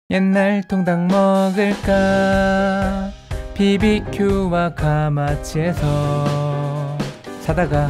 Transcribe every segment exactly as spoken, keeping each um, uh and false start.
옛날 통닭 먹을까? 비비큐와 가마치에서 사다가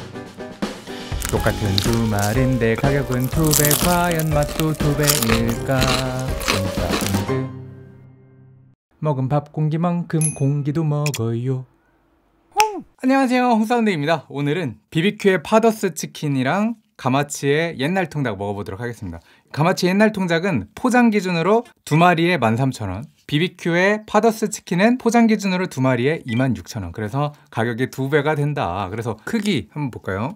똑같은 두 마리인데 가격은 두 배, 과연 맛도 두 배일까? 인사운드 먹은 밥 공기만큼 공기도 먹어요. 홍! 안녕하세요, 홍사운드입니다. 오늘은 비비큐의 파더스 치킨이랑 가마치의 옛날 통닭 먹어보도록 하겠습니다. 가마치 옛날 통닭은 포장 기준으로 두 마리에 만 삼천 원, 비비큐의 파더스 치킨은 포장 기준으로 두 마리에 이만 육천 원. 그래서 가격이 두 배가 된다. 그래서 크기 한번 볼까요?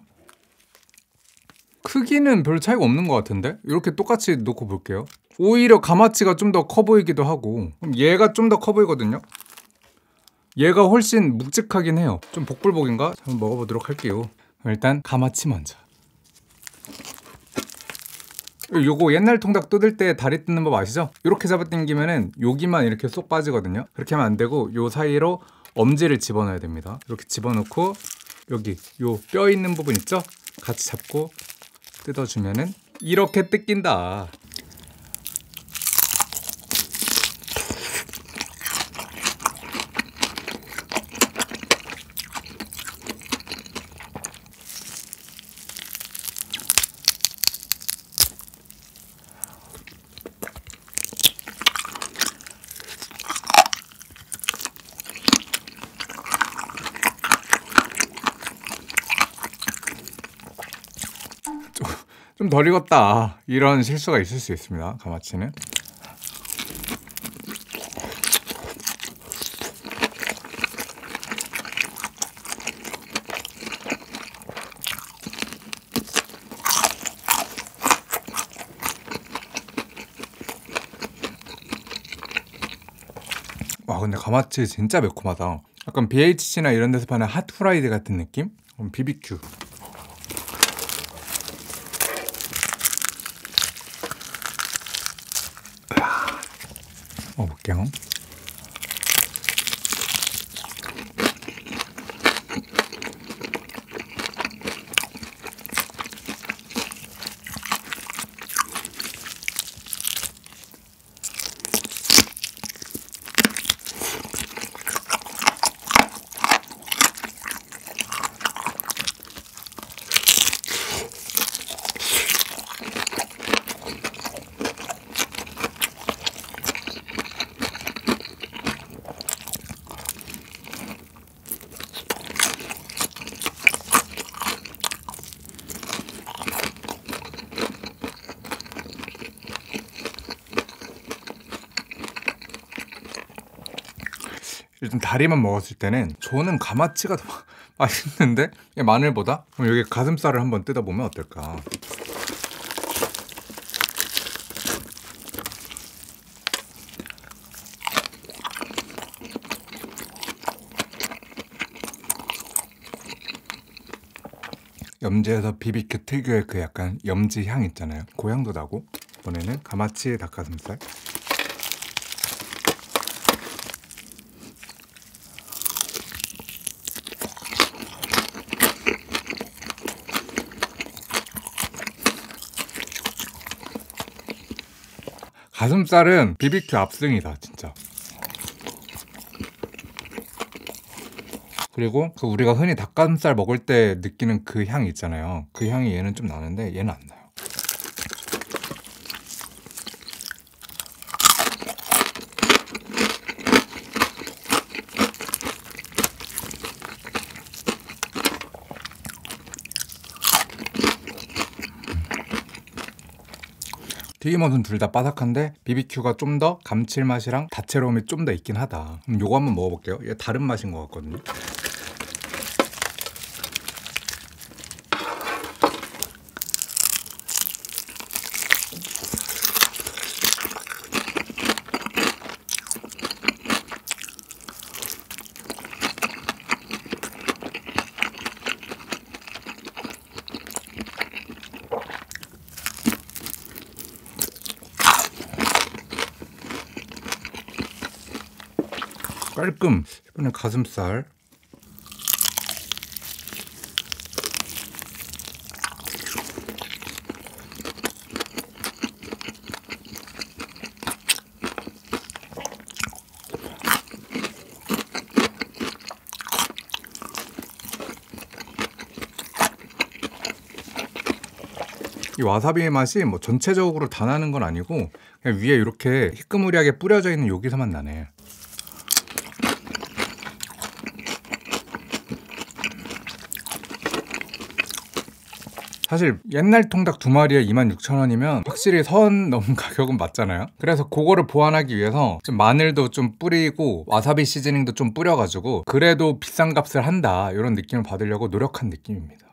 크기는 별 차이가 없는 것 같은데? 이렇게 똑같이 놓고 볼게요. 오히려 가마치가 좀 더 커 보이기도 하고, 얘가 좀 더 커 보이거든요? 얘가 훨씬 묵직하긴 해요. 좀 복불복인가? 한번 먹어보도록 할게요. 일단 가마치 먼저. 요거 옛날 통닭 뜯을 때 다리 뜯는 법 아시죠? 이렇게 잡아당기면은 여기만 이렇게 쏙 빠지거든요. 그렇게 하면 안 되고 요 사이로 엄지를 집어넣어야 됩니다. 이렇게 집어넣고 여기 요 뼈 있는 부분 있죠? 같이 잡고 뜯어주면은 이렇게 뜯긴다. 좀 덜 익었다. 이런 실수가 있을 수 있습니다. 가마치는. 와, 근데 가마치 진짜 매콤하다. 약간 비에이치씨나 이런 데서 파는 핫프라이드 같은 느낌? 그럼 비비큐. 먹어볼게요. 일단 다리만 먹었을 때는 저는 가마치가 더 맛있는데? 마늘보다? 그럼 여기 가슴살을 한번 뜯어보면 어떨까? 염지에서 비비큐 특유의 그 약간 염지 향 있잖아요. 그 향도 나고. 이번에는 가마치의 닭가슴살. 가슴살은 비비큐 압승이다, 진짜. 그리고 그 우리가 흔히 닭가슴살 먹을 때 느끼는 그 향 있잖아요. 그 향이 얘는 좀 나는데 얘는 안 나요. 튀김옷은 둘 다 바삭한데 비비큐가 좀 더 감칠맛이랑 다채로움이 좀 더 있긴 하다. 그럼 요거 한번 먹어볼게요. 얘 다른 맛인 것 같거든요. 깔끔. 이번엔 가슴살. 와사비의 맛이 뭐 전체적으로 다 나는 건 아니고 그냥 위에 이렇게 희끄무리하게 뿌려져 있는 여기서만 나네. 사실 옛날 통닭 두 마리에 이만 육천 원이면 확실히 선 넘은 가격은 맞잖아요. 그래서 그거를 보완하기 위해서 좀 마늘도 좀 뿌리고 와사비 시즈닝도 좀 뿌려가지고 그래도 비싼 값을 한다 이런 느낌을 받으려고 노력한 느낌입니다.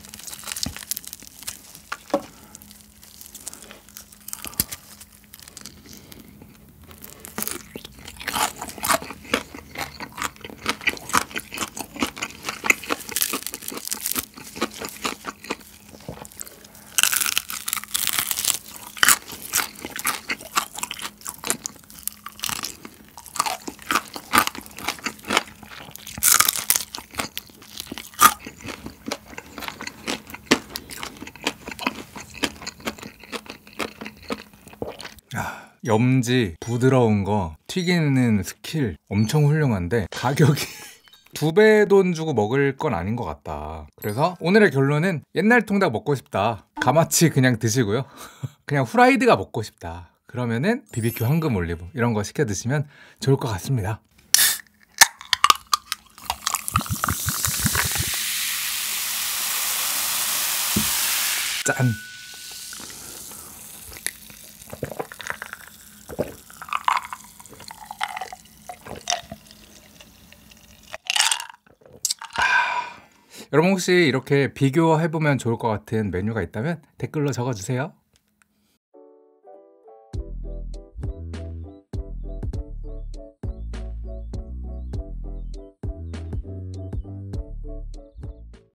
염지, 부드러운 거, 튀기는 스킬 엄청 훌륭한데 가격이 두 배 돈 주고 먹을 건 아닌 것 같다. 그래서 오늘의 결론은 옛날 통닭 먹고 싶다. 가마치 그냥 드시고요. 그냥 후라이드가 먹고 싶다. 그러면은 비비큐 황금 올리브 이런 거 시켜 드시면 좋을 것 같습니다. 짠! 여러분 혹시 이렇게 비교해보면 좋을 것 같은 메뉴가 있다면 댓글로 적어주세요.